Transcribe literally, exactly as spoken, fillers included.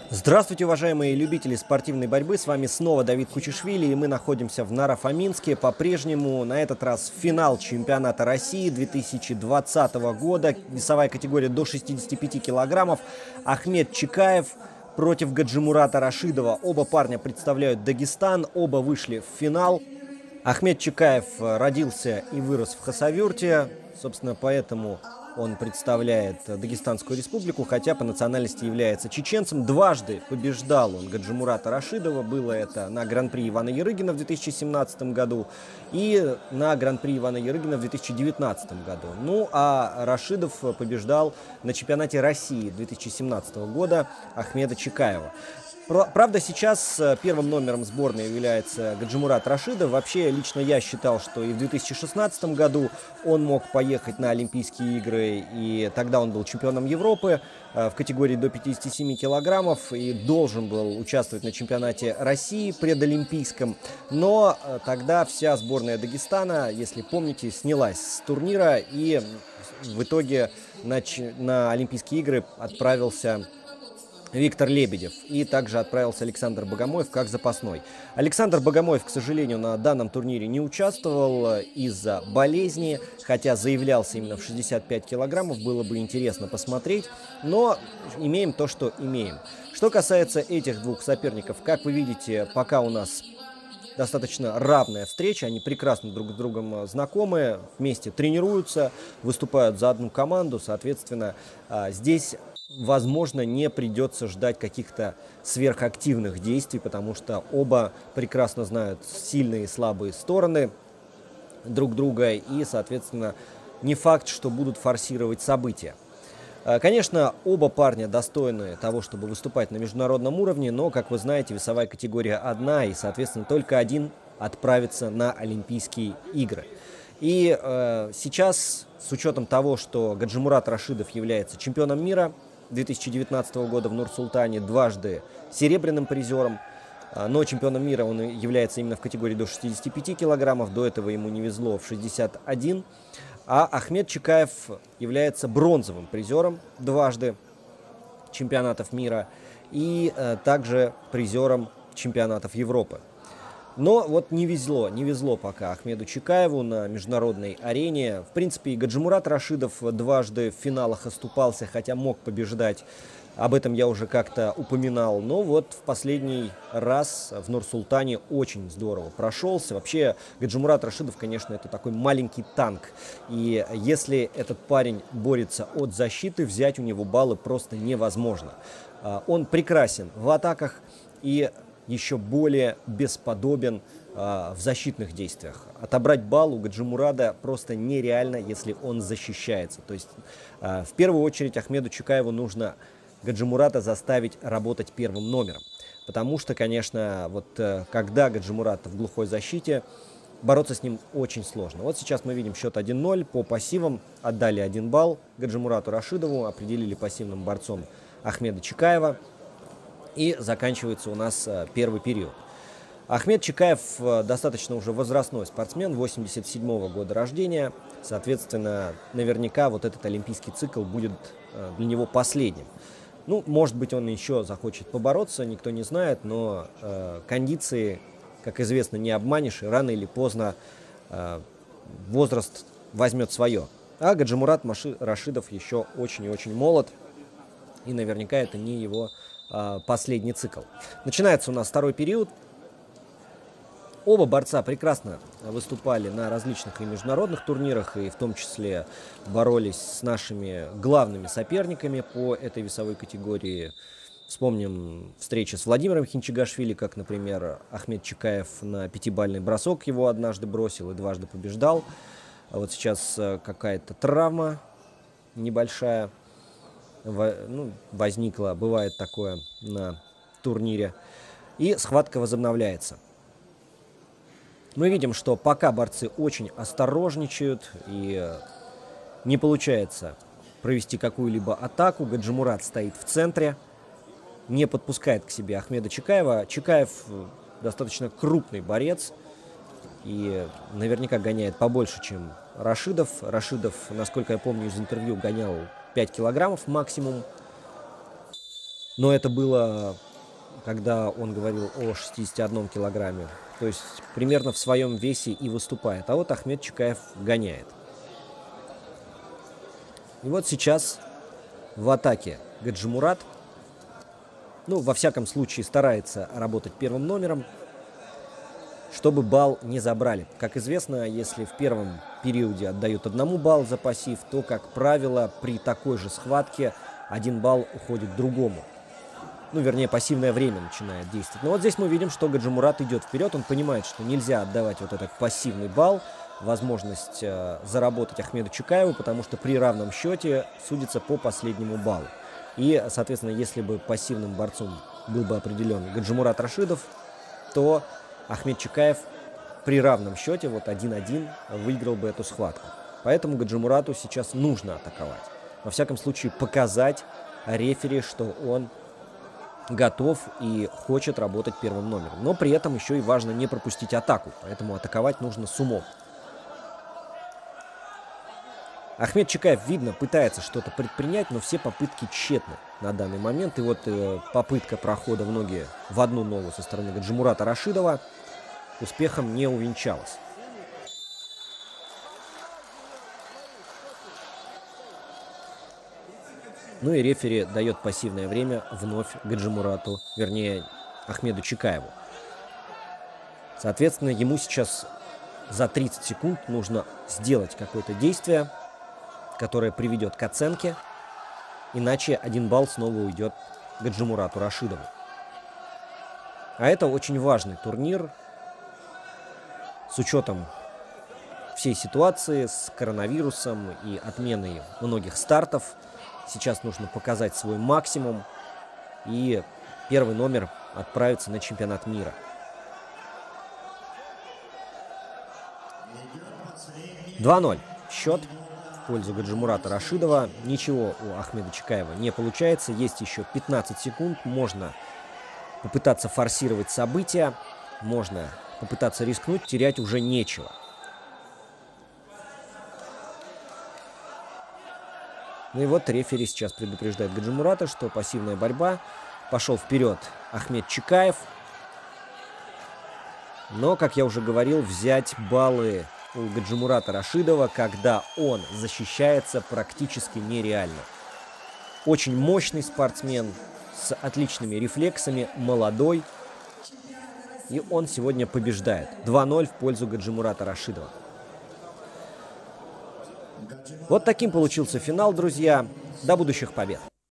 Здравствуйте, уважаемые любители спортивной борьбы. С вами снова Давид Кучишвили, и мы находимся в Наро-Фоминске. По-прежнему, на этот раз, финал чемпионата России две тысячи двадцатого года. Весовая категория до шестидесяти пяти килограммов. Ахмед Чикаев против Гаджимурата Рашидова. Оба парня представляют Дагестан, оба вышли в финал. Ахмед Чикаев родился и вырос в Хасавюрте, собственно, поэтому он представляет Дагестанскую республику, хотя по национальности является чеченцем. Дважды побеждал он Гаджимурата Рашидова. Было это на Гран-при Ивана Ярыгина в две тысячи семнадцатом году и на Гран-при Ивана Ярыгина в две тысячи девятнадцатом году. Ну, а Рашидов побеждал на чемпионате России две тысячи семнадцатого года Ахмеда Чикаева. Правда, сейчас первым номером сборной является Гаджимурат Рашидов. Вообще, лично я считал, что и в две тысячи шестнадцатом году он мог поехать на Олимпийские игры, и тогда он был чемпионом Европы в категории до пятидесяти семи килограммов и должен был участвовать на чемпионате России предолимпийском. Но тогда вся сборная Дагестана, если помните, снялась с турнира, и в итоге на, на Олимпийские игры отправился Виктор Лебедев, и также отправился Александр Богомоев как запасной. Александр Богомоев, к сожалению, на данном турнире не участвовал из-за болезни, хотя заявлялся именно в шестьдесят пять килограммов, было бы интересно посмотреть, но имеем то, что имеем. Что касается этих двух соперников, как вы видите, пока у нас достаточно равная встреча, они прекрасно друг с другом знакомы, вместе тренируются, выступают за одну команду, соответственно, здесь возможно, не придется ждать каких-то сверхактивных действий, потому что оба прекрасно знают сильные и слабые стороны друг друга, и, соответственно, не факт, что будут форсировать события. Конечно, оба парня достойны того, чтобы выступать на международном уровне, но, как вы знаете, весовая категория одна, и, соответственно, только один отправится на Олимпийские игры. И э, сейчас, с учетом того, что Гаджимурат Рашидов является чемпионом мира две тысячи девятнадцатого года в Нур-Султане, дважды серебряным призером, но чемпионом мира он является именно в категории до шестидесяти пяти килограммов, до этого ему не везло в шестьдесят один, а Ахмед Чикаев является бронзовым призером дважды чемпионатов мира и э, также призером чемпионатов Европы. Но вот не везло, не везло пока Ахмеду Чикаеву на международной арене. В принципе, и Гаджимурат Рашидов дважды в финалах оступался, хотя мог побеждать. Об этом я уже как-то упоминал. Но вот в последний раз в Нур-Султане очень здорово прошелся. Вообще, Гаджимурат Рашидов, конечно, это такой маленький танк. И если этот парень борется от защиты, взять у него баллы просто невозможно. Он прекрасен в атаках и еще более бесподобен э, в защитных действиях. Отобрать балл у Гаджимурада просто нереально, если он защищается. То есть э, в первую очередь Ахмеду Чикаеву нужно Гаджимурата заставить работать первым номером. Потому что, конечно, вот э, когда Гаджимурат в глухой защите, бороться с ним очень сложно. Вот сейчас мы видим счет один ноль по пассивам. Отдали один балл Гаджимурату Рашидову, определили пассивным борцом Ахмеда Чикаева. И заканчивается у нас первый период. Ахмед Чикаев достаточно уже возрастной спортсмен, восемьдесят седьмого года рождения. Соответственно, наверняка вот этот олимпийский цикл будет для него последним. Ну, может быть, он еще захочет побороться, никто не знает, но э, кондиции, как известно, не обманешь, и рано или поздно э, возраст возьмет свое. А Гаджимурат Рашидов еще очень и очень молод, и наверняка это не его последний цикл. Начинается у нас второй период. Оба борца прекрасно выступали на различных и международных турнирах, и в том числе боролись с нашими главными соперниками по этой весовой категории. Вспомним встречи с Владимиром Хинчегашвили, как, например, Ахмед Чикаев на пятибалльный бросок его однажды бросил и дважды побеждал. А вот сейчас какая-то травма небольшая ну, возникла, бывает такое на турнире, и схватка возобновляется. Мы видим, что пока борцы очень осторожничают, и не получается провести какую-либо атаку. Гаджимурат стоит в центре, не подпускает к себе Ахмеда Чикаева. Чикаев достаточно крупный борец и наверняка гоняет побольше, чем Рашидов. Рашидов, насколько я помню из интервью, гонял пять килограммов максимум. Но это было, когда он говорил о шестидесяти одном килограмме. То есть примерно в своем весе и выступает. А вот Ахмед Чикаев гоняет. И вот сейчас в атаке Гаджимурат. Ну, во всяком случае, старается работать первым номером, чтобы балл не забрали. Как известно, если в первом периоде отдают одному балл за пассив, то, как правило, при такой же схватке один балл уходит другому. Ну, вернее, пассивное время начинает действовать. Но вот здесь мы видим, что Гаджимурат идет вперед. Он понимает, что нельзя отдавать вот этот пассивный балл, возможность э, заработать Ахмеду Чикаеву, потому что при равном счете судится по последнему баллу. И, соответственно, если бы пассивным борцом был бы определен Гаджимурат Рашидов, то Ахмед Чикаев при равном счете, вот один-один, выиграл бы эту схватку. Поэтому Гаджимурату сейчас нужно атаковать. Во всяком случае, показать рефери, что он готов и хочет работать первым номером. Но при этом еще и важно не пропустить атаку, поэтому атаковать нужно с умом. Ахмед Чикаев, видно, пытается что-то предпринять, но все попытки тщетны на данный момент. И вот э, попытка прохода в ноги в одну ногу со стороны Гаджимурата Рашидова успехом не увенчалась. Ну и рефери дает пассивное время вновь Гаджимурату, вернее, Ахмеду Чикаеву. Соответственно, ему сейчас за тридцать секунд нужно сделать какое-то действие, которое приведет к оценке, иначе один балл снова уйдет Гаджимурату Рашидову. А это очень важный турнир с учетом всей ситуации с коронавирусом и отменой многих стартов. Сейчас нужно показать свой максимум, и первый номер отправится на чемпионат мира. два ноль. Счет в пользу Гаджимурата Рашидова. Ничего у Ахмеда Чикаева не получается. Есть еще пятнадцать секунд. Можно попытаться форсировать события. Можно попытаться рискнуть. Терять уже нечего. Ну и вот рефери сейчас предупреждает Гаджимурата, что пассивная борьба. Пошел вперед Ахмед Чикаев. Но, как я уже говорил, взять баллы у Гаджимурата Рашидова, когда он защищается, практически нереально. Очень мощный спортсмен с отличными рефлексами, молодой. И он сегодня побеждает. два ноль в пользу Гаджимурата Рашидова. Вот таким получился финал, друзья. До будущих побед!